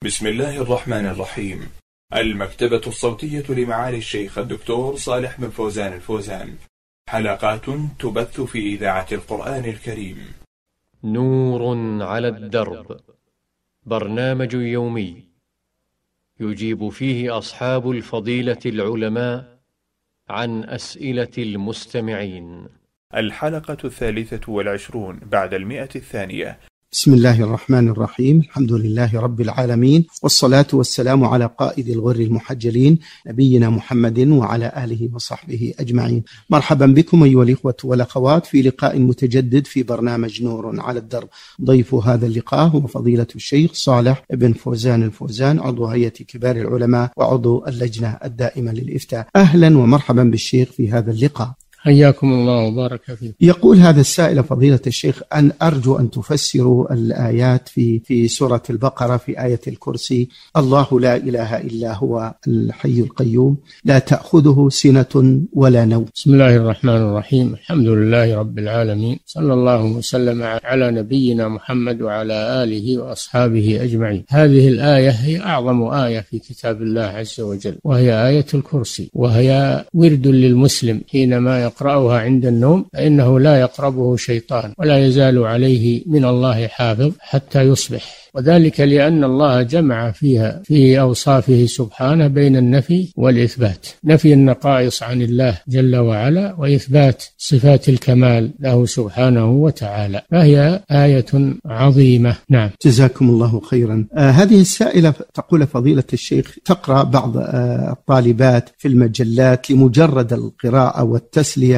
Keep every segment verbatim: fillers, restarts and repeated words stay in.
بسم الله الرحمن الرحيم. المكتبة الصوتية لمعالي الشيخ الدكتور صالح بن فوزان الفوزان، حلقات تبث في إذاعة القرآن الكريم. نور على الدرب، برنامج يومي يجيب فيه أصحاب الفضيلة العلماء عن أسئلة المستمعين. الحلقة الثالثة والعشرون بعد المئة الثانية. بسم الله الرحمن الرحيم. الحمد لله رب العالمين، والصلاة والسلام على قائد الغر المحجلين نبينا محمد وعلى آله وصحبه أجمعين. مرحبا بكم أيها الإخوة والأخوات في لقاء متجدد في برنامج نور على الدرب. ضيف هذا اللقاء هو فضيلة الشيخ صالح بن فوزان الفوزان، عضو هيئة كبار العلماء وعضو اللجنة الدائمة للإفتاء. أهلا ومرحبا بالشيخ في هذا اللقاء. حياكم الله وبارك فيكم. يقول هذا السائل فضيلة الشيخ أن أرجو أن تفسروا الآيات في في سورة البقرة في آية الكرسي: الله لا إله إلا هو الحي القيوم لا تأخذه سنة ولا نوم. بسم الله الرحمن الرحيم. الحمد لله رب العالمين، صلى الله وسلم على نبينا محمد وعلى آله وأصحابه أجمعين. هذه الآية هي أعظم آية في كتاب الله عز وجل، وهي آية الكرسي، وهي ورد للمسلم حينما يقرأ يقرأها عند النوم، فإنه لا يقربه شيطان ولا يزال عليه من الله حافظ حتى يصبح، وذلك لأن الله جمع فيها في أوصافه سبحانه بين النفي والإثبات، نفي النقائص عن الله جل وعلا وإثبات صفات الكمال له سبحانه وتعالى، فهي آية عظيمة. نعم، جزاكم الله خيرا. آه هذه السائلة تقول فضيلة الشيخ تقرأ بعض آه الطالبات في المجلات لمجرد القراءة والتسلية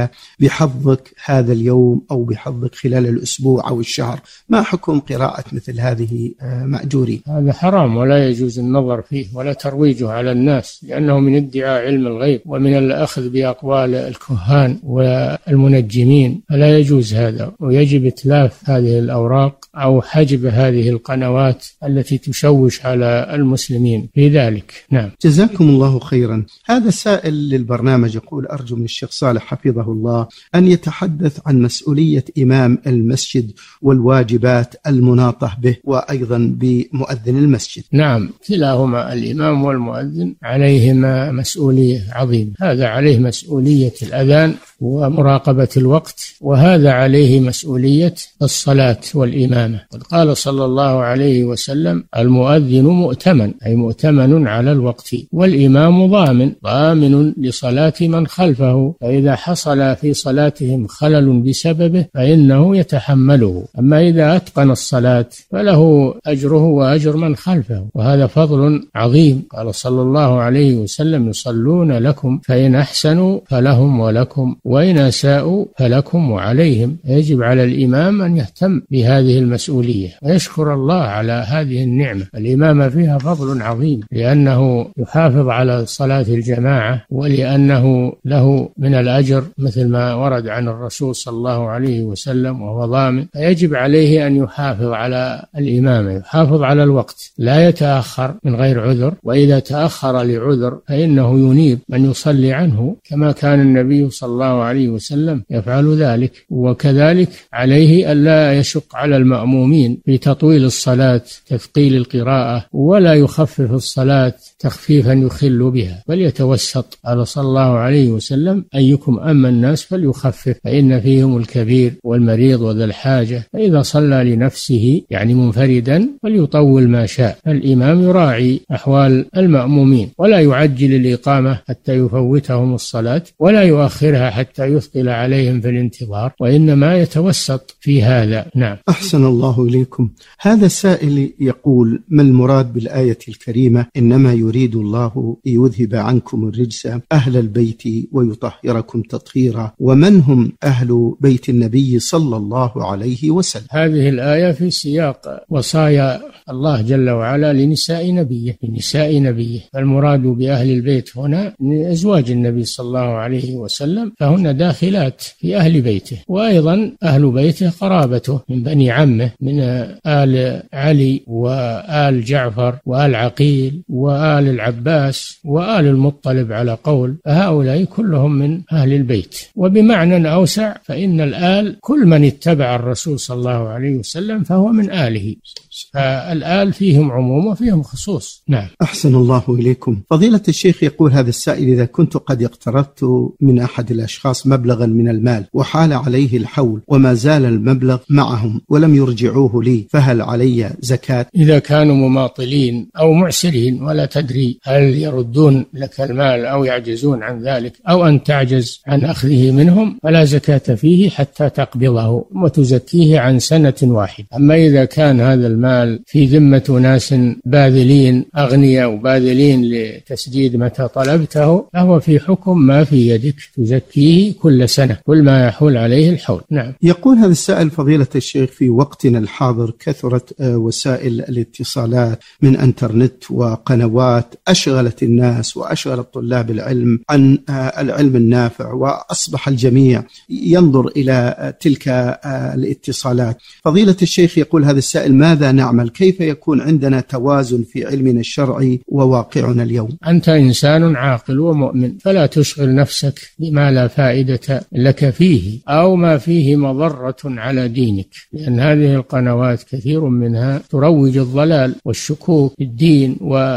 بحظك هذا اليوم أو بحظك خلال الأسبوع أو الشهر، ما حكم قراءة مثل هذه مأجورين؟ هذا حرام ولا يجوز النظر فيه ولا ترويجه على الناس، لأنه من ادعاء علم الغيب ومن الأخذ بأقوال الكهان والمنجمين، فلا يجوز هذا، ويجب إتلاف هذه الأوراق أو حجب هذه القنوات التي تشوش على المسلمين في ذلك. نعم، جزاكم الله خيرا. هذا السائل للبرنامج يقول: أرجو من الشيخ صالح حفظه الله أن يتحدث عن مسؤولية إمام المسجد والواجبات المناطة به، وأيضا بمؤذن المسجد. نعم، كلاهما الإمام والمؤذن عليهما مسؤولية عظيمة، هذا عليه مسؤولية الأذان ومراقبة الوقت، وهذا عليه مسؤولية الصلاة والإمامة. قد قال صلى الله عليه وسلم: المؤذن مؤتمن، أي مؤتمن على الوقت، والإمام ضامن ضامن لصلاة من خلفه، فإذا حصل في صلاتهم خلل بسببه فإنه يتحمله، أما إذا أتقن الصلاة فله أجره وأجر من خلفه، وهذا فضل عظيم. قال صلى الله عليه وسلم: يصلون لكم فإن أحسنوا فلهم ولكم وإن أساءوا فلكم وعليهم. يجب على الإمام أن يهتم بهذه المسؤولية ويشكر الله على هذه النعمة. الإمامة فيها فضل عظيم، لأنه يحافظ على صلاة الجماعة، ولأنه له من الأجر مثل ما ورد عن الرسول صلى الله عليه وسلم وهو ضامن، فيجب عليه أن يحافظ على الإمامة، يحافظ على الوقت، لا يتأخر من غير عذر، وإذا تأخر لعذر فإنه ينيب من يصلي عنه، كما كان النبي صلى الله عليه وسلم يفعل ذلك. وكذلك عليه ألا يشق على المأمومين في تطويل الصلاة، تثقيل القراءة، ولا يخفف الصلاة تخفيفا يخل بها، بل يتوسط. قال صلى الله عليه وسلم: أيكم أما الناس فليخفف فإن فيهم الكبير والمريض وذا الحاجة، فإذا صلى لنفسه يعني منفردا فليطول ما شاء. الإمام يراعي أحوال المأمومين، ولا يعجل الإقامة حتى يفوتهم الصلاة، ولا يؤخرها حتى يثقل عليهم في الانتظار، وإنما يتوسط في هذا. نعم. أحسن الله إليكم. هذا السائل يقول: ما المراد بالآية الكريمة: إنما يريد الله يذهب عنكم الرجس أهل البيت ويطهركم تطهيرا، ومن هم أهل بيت النبي صلى الله عليه وسلم؟ هذه الآية في سياق وصايا الله جل وعلا لنساء نبيه لنساء نبيه فالمراد بأهل البيت هنا أزواج النبي صلى الله عليه وسلم، فهن داخلات في أهل بيته، وأيضا أهل بيته قرابته من بني عمه، من آل علي وآل جعفر وآل عقيل وآل العباس وآل المطلب على قول، فهؤلاء كلهم من أهل البيت. البيت. وبمعنى أوسع فإن الآل كل من اتبع الرسول صلى الله عليه وسلم فهو من آله، فالآل فيهم عموم وفيهم خصوص. نعم. أحسن الله إليكم. فضيلة الشيخ، يقول هذا السائل: إذا كنت قد اقترضت من أحد الأشخاص مبلغا من المال وحال عليه الحول وما زال المبلغ معهم ولم يرجعوه لي، فهل علي زكاة؟ إذا كانوا مماطلين أو معسرين ولا تدري هل يردون لك المال أو يعجزون عن ذلك أو أن تعجز عن أخذه منهم، فلا زكاة فيه حتى تقبضه وتزكيه عن سنة واحدة. أما إذا كان هذا المال في ذمة ناس باذلين أغنياء وباذلين لتسديد متى طلبته، فهو في حكم ما في يدك، تزكيه كل سنة كل ما يحول عليه الحول. نعم. يقول هذا السائل: فضيلة الشيخ، في وقتنا الحاضر كثرت وسائل الاتصالات من انترنت وقنوات أشغلت الناس وأشغلت طلاب العلم عن العلم النافع، وأصبح الجميع ينظر إلى تلك الاتصالات. فضيلة الشيخ، يقول هذا السائل: ماذا نعمل؟ كيف يكون عندنا توازن في علمنا الشرعي وواقعنا اليوم؟ أنت إنسان عاقل ومؤمن، فلا تشغل نفسك بما لا فائدة لك فيه أو ما فيه مضرة على دينك، لأن هذه القنوات كثير منها تروج الضلال والشكوك في الدين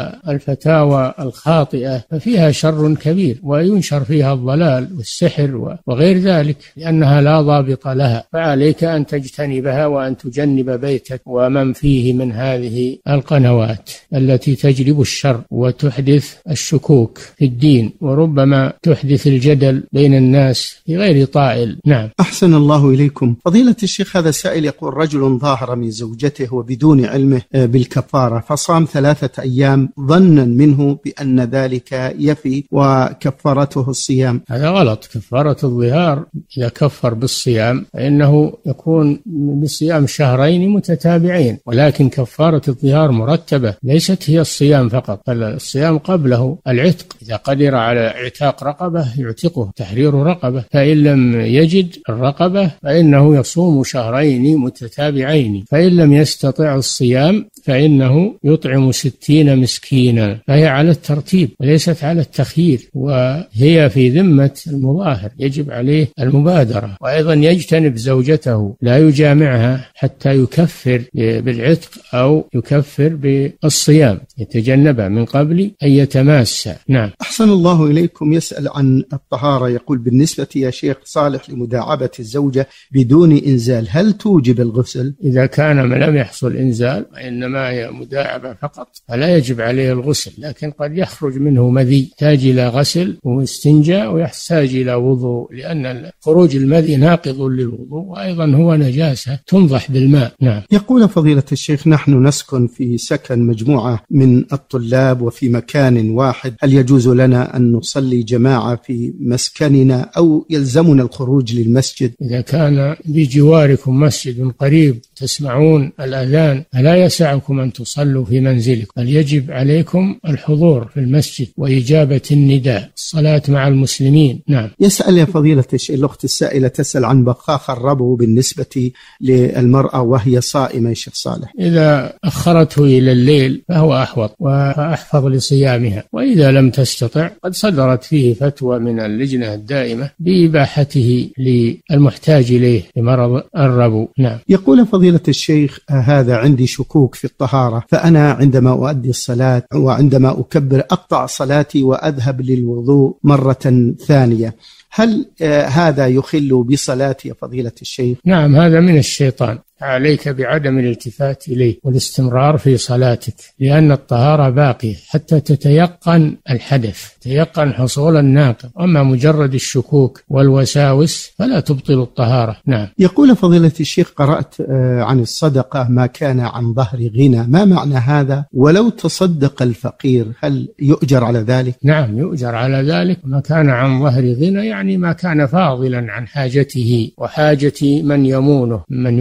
والفتاوى الخاطئة، ففيها شر كبير، وينشر فيها الضلال والسحر وغير ذلك، لأنها لا ضابط لها. فعليك أن تجتنبها وأن تجنب بيتك ومن فيه من هذه القنوات التي تجلب الشر وتحدث الشكوك في الدين، وربما تحدث الجدل بين الناس بغير طائل. نعم. أحسن الله إليكم. فضيلة الشيخ، هذا سائل يقول: رجل ظاهر من زوجته وبدون علمه بالكفارة، فصام ثلاثة أيام ظنا منه بأن ذلك يفي وكفارته الصيام. هذا غلط. كفارة الظهار إذا كفر بالصيام فإنه يكون بصيام شهرين متتابعين، ولكن كفارة الظهار مرتبة، ليست هي الصيام فقط، الصيام قبله العتق، إذا قدر على اعتاق رقبة يعتقه، تحرير رقبة، فإن لم يجد الرقبة فإنه يصوم شهرين متتابعين، فإن لم يستطع الصيام فإنه يطعم ستين مسكينا، فهي على الترتيب وليست على التخيير، وهي في ذمة المظاهر، يجب عليه المبادرة. وأيضا يجتنب زوجته، لا يجامعها حتى يكفر بالعتق أو يكفر بالصيام، يتجنبها من قبل أن يتماسى. نعم. أحسن الله إليكم. يسأل عن الطهارة، يقول: بالنسبة يا شيخ صالح لمداعبة الزوجة بدون إنزال، هل توجب الغسل؟ إذا كان لم يحصل إنزال وإنما هي مداعبة فقط فلا يجب عليه الغسل، لكن قد يخرج منه مذي يحتاج إلى غسل واستنجاء ويحتاج إلى وضوء، لأن خروج المذي ناقض للوضوء، وأيضا هو نجاسة تنضح بالماء. نعم. يقول فضيلة الشيخ: نحن نسكن في سكن مجموعة من الطلاب وفي مكان واحد، هل يجوز لنا أن نصلي جماعة في مسكننا أو يلزمنا الخروج للمسجد؟ إذا كان بجواركم مسجد قريب تسمعون الأذان فلا يسعكم أن تصلوا في منزلكم، بل يجب عليكم الحضور في المسجد وإجابة النداء، الصلاة مع المسلمين. نعم. يسأل يا فضيلة الشيخ، الأخت السائلة تسأل عن بخاخ الربو بالنسبة للمرأة وهي صائمة يا شيخ صالح. إذا أخرته إلى الليل فهو أحوط وأحفظ لصيامها، وإذا لم تستطع قد صدرت فيه فتوى من اللجنة الدائمة بإباحته للمحتاج إليه لمرض الربو. نعم. يقول فضيلة الشيخ: هذا عندي شكوك في الطهارة، فأنا عندما أؤدي الصلاة وعندما أكبر أقطع صلاتي وأذهب للوضوء مرة ثانية، هل هذا يخل بصلاتي يا فضيلة الشيخ؟ نعم، هذا من الشيطان، عليك بعدم الالتفات إليه والاستمرار في صلاتك، لأن الطهارة باقية حتى تتيقن الحدث، تيقن حصول الناقض، أما مجرد الشكوك والوساوس فلا تبطل الطهارة. نعم. يقول فضيلة الشيخ: قرأت عن الصدقة ما كان عن ظهر غنى، ما معنى هذا؟ ولو تصدق الفقير هل يؤجر على ذلك؟ نعم، يؤجر على ذلك. ما كان عن ظهر غنى يعني ما كان فاضلا عن حاجته وحاجة من يمونه من ينفق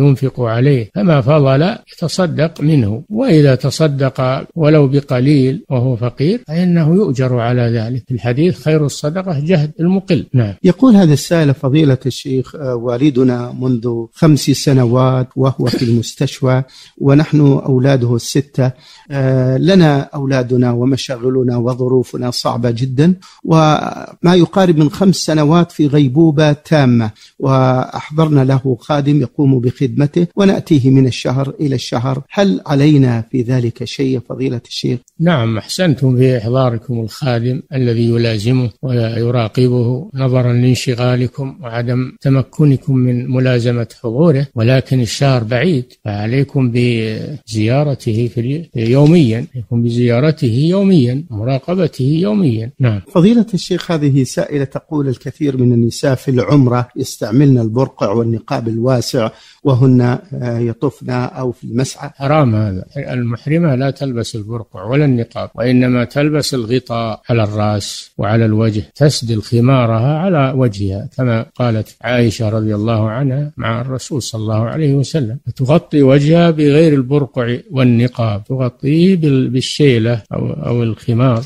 عليه، فما فضل يتصدق منه، وإذا تصدق ولو بقليل وهو فقير فإنه يؤجر على ذلك. في الحديث خير الصدقة جهد المقل. نعم. يقول هذا السائل فضيلة الشيخ: والدنا منذ خمس سنوات وهو في المستشفى ونحن أولاده الستة، لنا أولادنا ومشاغلنا وظروفنا صعبة جدا، وما يقارب من خمس سنوات في غيبوبة تامة، وأحضرنا له خادم يقوم بخدمته ونأتيه من الشهر إلى الشهر، هل علينا في ذلك شيء فضيلة الشيخ؟ نعم، أحسنتم في إحضاركم الخادم الذي يلازمه ويراقبه نظرا لانشغالكم وعدم تمكنكم من ملازمة حضوره، ولكن الشهر بعيد فعليكم بزيارته في يوميا، يكون بزيارته يوميا، مراقبته يوميا. نعم. فضيلة الشيخ، هذه سائلة تقول: الكثير من النساء في العمرة يستعملن البرقع والنقاب الواسع وهن يطفن أو في المسعى. حرام هذا. المحرمة لا تلبس البرقع ولا النقاب، وإنما تلبس الغطاء على الرأس وعلى الوجه، تسدل خمارها على وجهها كما قالت عائشة رضي الله عنها مع الرسول صلى الله عليه وسلم، تغطي وجهها بغير البرقع والنقاب، تغطيه بالشيلة أو, أو الخمار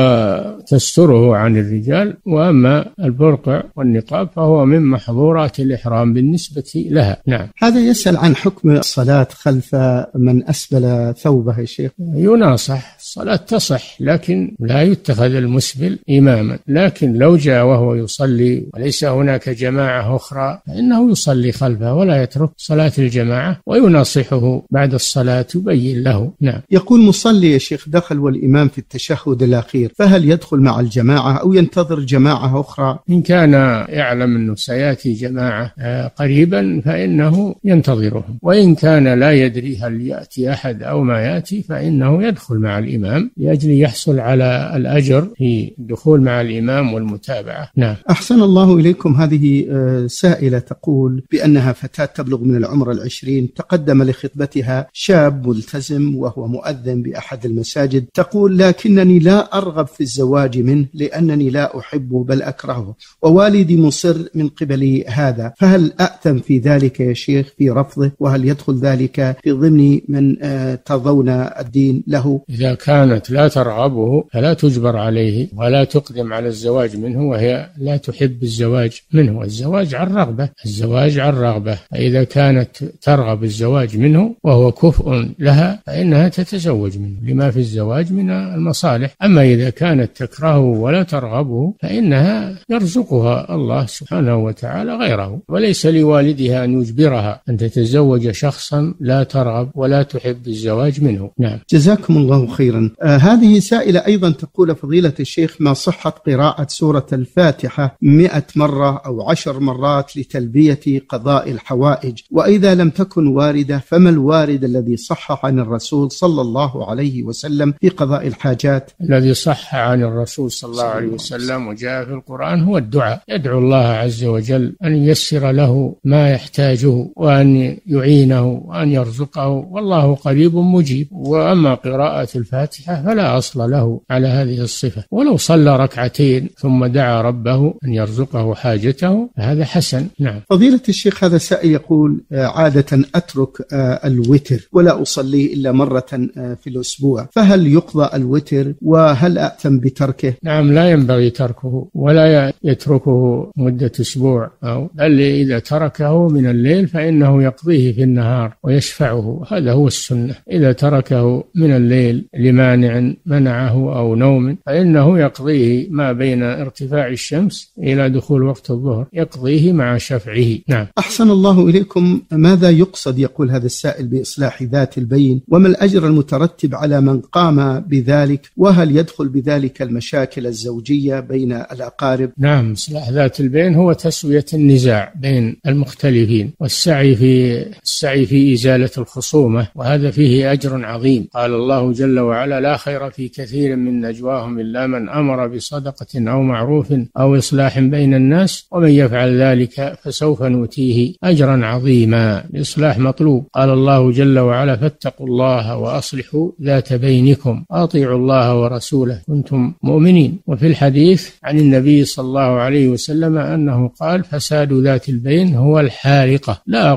وتستره عن الرجال. وأما البرقع والنقاب فهو من محظورات الإحرام بالنسبة لها. نعم. هذا يسأل عن حكم الصلاة خلف من أسبل ثوبه يا شيخ. يناصح، الصلاة تصح لكن لا يتخذ المسبل إماما، لكن لو جاء وهو يصلي وليس هناك جماعة أخرى فإنه يصلي خلفه ولا يترك صلاة الجماعة، ويناصحه بعد الصلاة يبين له. نعم. يقول مصلي يا شيخ دخل والإمام في التشهد الأخير، فهل يدخل مع الجماعة أو ينتظر جماعة أخرى؟ إن كان يعلم أنه سيأتي جماعة قريبا فإنه ينتظرهم، وإن كان لا يدري هل يأتي أحد أو ما يأتي فإنه يدخل مع الإمام لأجل يحصل على الأجر في الدخول مع الإمام والمتابعة. نعم. أحسن الله إليكم. هذه سائلة تقول بأنها فتاة تبلغ من العمر العشرين، تقدم لخطبتها شاب ملتزم وهو مؤذن بأحد المساجد، تقول: لكنني لا أرغب في الزواج منه لأنني لا أحبه بل أكرهه، ووالدي مصر من قبل هذا، فهل أأتم في ذلك يا شيخ في رفضه؟ وهل يدخل ذلك في ضمن من ترضون الدين له؟ إذا كانت لا ترغبه فلا تجبر عليه ولا تقدم على الزواج منه وهي لا تحب الزواج منه. الزواج عن رغبة، الزواج عن رغبة. فإذا كانت ترغب الزواج منه وهو كفء لها فإنها تتزوج منه لما في الزواج من المصالح. أما إذا كانت تكرهه ولا ترغبه فإنها يرزقها الله سبحانه وتعالى غيره، وليس لوالدها أن يجبرها أن تتزوج شخصا لا ترغب ولا تحب الزواج منه. نعم. جزاكم الله خيرا. آه هذه سائلة أيضا تقول: فضيلة الشيخ، ما صحة قراءة سورة الفاتحة مئة مرة أو عشر مرات لتلبية قضاء الحوائج؟ وإذا لم تكن واردة فما الوارد الذي صح عن الرسول صلى الله عليه وسلم في قضاء الحاجات؟ الذي صح عن الرسول صلى الله عليه وسلم وجاء في القرآن هو الدعاء، يدعو الله عز وجل أن ييسر له ما يحتاجه وأن يعينه وأن يرزقه، والله قريب مجيب. وأما قراءة الفاتحة فلا أصل له على هذه الصفة، ولو صلى ركعتين ثم دعا ربه أن يرزقه حاجته فهذا حسن. نعم. فضيلة الشيخ، هذا سائل يقول: عادة أترك الوتر ولا أصلي إلا مرة في الأسبوع، فهل يقضى الوتر وهل أأتم بتركه؟ نعم، لا ينبغي تركه ولا يتركه مدة أسبوع، أو بل إذا تركه من الليل فإنه يقضيه في النهار ويشفعه، هذا هو السنة. إذا تركه من الليل لمانع منعه أو نوم فإنه يقضيه ما بين ارتفاع الشمس إلى دخول وقت الظهر، يقضيه مع شفعه. نعم. أحسن الله إليكم. ماذا يقصد يقول هذا السائل بإصلاح ذات البين؟ وما الأجر المترتب على من قام بذلك؟ وهل يدخل بذلك المشاكل الزوجية بين الأقارب؟ نعم، إصلاح ذات البين هو تسوية النزاع بين المختلفين والسعي في السعي في إزالة الخصومة، وهذا فيه أجر عظيم. قال الله جل وعلا: لا خير في كثير من نجواهم إلا من أمر بصدقة أو معروف أو إصلاح بين الناس ومن يفعل ذلك فسوف نؤتيه أجرا عظيما. الإصلاح مطلوب. قال الله جل وعلا: فاتقوا الله وأصلحوا ذات بينكم وأطيعوا الله ورسوله كنتم مؤمنين. وفي الحديث عن النبي صلى الله عليه وسلم أنه قال: فساد ذات البين هو الحارقة، لا أقول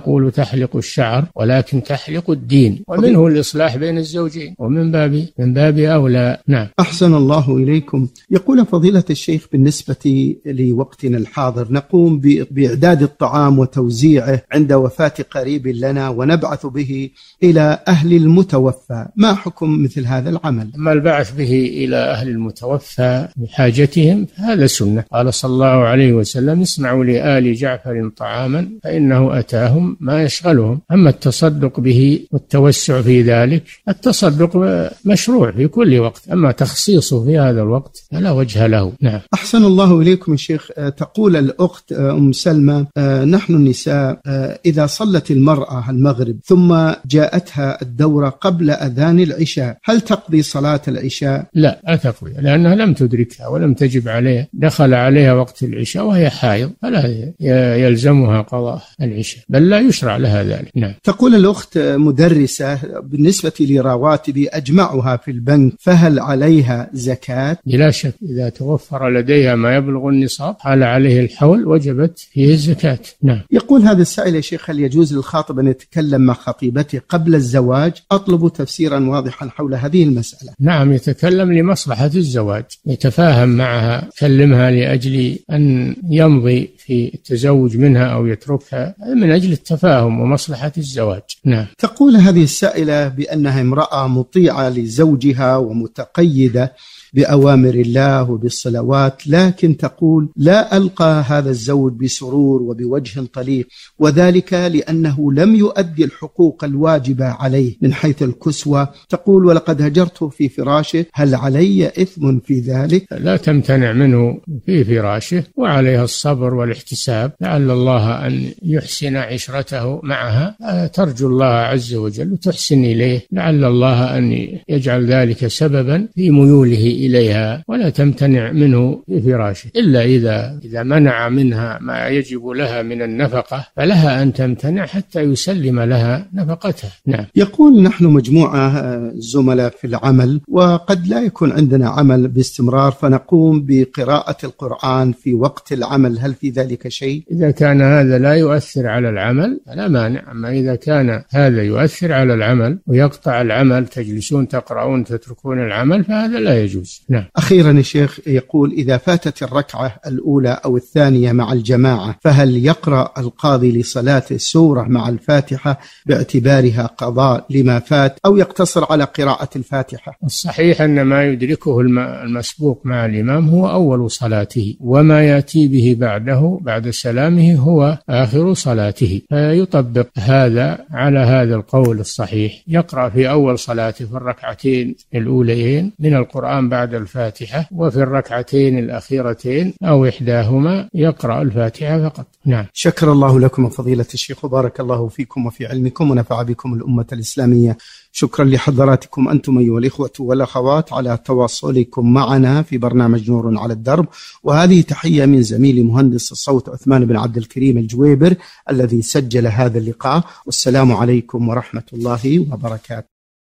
تحلق الشعر ولكن تحلق الدين، ومنه الإصلاح بين الزوجين، ومن باب من باب أولى. نعم. أحسن الله إليكم. يقول فضيلة الشيخ بالنسبة لوقتنا الحاضر نقوم بإعداد الطعام وتوزيعه عند وفاة قريب لنا ونبعث به إلى أهل المتوفى، ما حكم مثل هذا العمل؟ أما البعث به إلى أهل المتوفى بحاجتهم هذا سنة، قال صلى الله عليه وسلم: اصنعوا لآل جعفر طعاما فإنه أتاهم ما يشغلهم. أما التصدق به والتوسع في ذلك، التصدق مشروع في كل وقت، أما تخصيصه في هذا الوقت فلا وجه له. نعم. أحسن الله إليكم يا شيخ. تقول الأخت أم سلمى: نحن النساء إذا صلت المرأة المغرب ثم جاءتها الدورة قبل أذان العشاء، هل تقضي صلاة العشاء؟ لا، لا تقضي، لأنها لم تدركها ولم تجب عليها، دخل عليها وقت العشاء وهي حائض، فلا يلزمها قضاء العشاء، بل لا يشرع لها ذلك. نعم. تقول الأخت: مدرسة بالنسبة لرواتبي أجمعها في البنك، فهل عليها زكاة؟ بلا شك، إذا توفر لديها ما يبلغ النصاب حال عليه الحول وجبت فيه الزكاة. نعم. يقول هذا السائل: يا شيخ، هل يجوز للخاطب أن يتكلم مع خطيبته قبل الزواج؟ أطلب تفسيرا واضحا حول هذه المسألة. نعم، يتكلم لمصلحة الزواج، يتفاهم معها، يكلمها لأجل أن يمضي في التزوج منها أو يتركها من أجل التفاهم ومصلحة الزواج. نعم. تقول هذه السائلة بأنها امرأة مطيعة لزوجها ومتقيدة بأوامر الله وبالصلوات، لكن تقول: لا ألقى هذا الزوج بسرور وبوجه طليق، وذلك لأنه لم يؤدي الحقوق الواجبة عليه من حيث الكسوة. تقول: ولقد هجرته في فراشه، هل علي إثم في ذلك؟ لا تمتنع منه في فراشه، وعليها الصبر والاحتساب، لعل الله أن يحسن عشرته معها، ترجو الله عز وجل وتحسن إليه، لعل الله أن يجعل ذلك سببا في ميوله إليها، ولا تمتنع منه في فراشه، إلا إذا إذا منع منها ما يجب لها من النفقة فلها أن تمتنع حتى يسلم لها نفقتها. نعم. يقول: نحن مجموعة زملاء في العمل، وقد لا يكون عندنا عمل باستمرار، فنقوم بقراءة القرآن في وقت العمل، هل في ذلك شيء؟ إذا كان هذا لا يؤثر على العمل فلا مانع، أما إذا كان هذا يؤثر على العمل ويقطع العمل، تجلسون تقرؤون تتركون العمل، فهذا لا يجوز. نعم. أخيرا يا شيخ، يقول: إذا فاتت الركعة الأولى أو الثانية مع الجماعة، فهل يقرأ القاضي لصلاته سورة مع الفاتحة باعتبارها قضاء لما فات، أو يقتصر على قراءة الفاتحة؟ الصحيح أن ما يدركه المسبوق مع الإمام هو أول صلاته، وما يأتي به بعده بعد سلامه هو آخر صلاته، فيطبق هذا على هذا القول الصحيح، يقرأ في أول صلاته في الركعتين الأوليين من القرآن بعد الفاتحة، وفي الركعتين الأخيرتين أو إحداهما يقرأ الفاتحة فقط. نعم. شكر الله لكم فضيلة الشيخ، وبارك الله فيكم وفي علمكم، ونفع بكم الأمة الإسلامية. شكرا لحضراتكم أنتم أيها الإخوة والأخوات على تواصلكم معنا في برنامج نور على الدرب، وهذه تحية من زميلي مهندس الصوت عثمان بن عبد الكريم الجويبر الذي سجل هذا اللقاء، والسلام عليكم ورحمة الله وبركاته.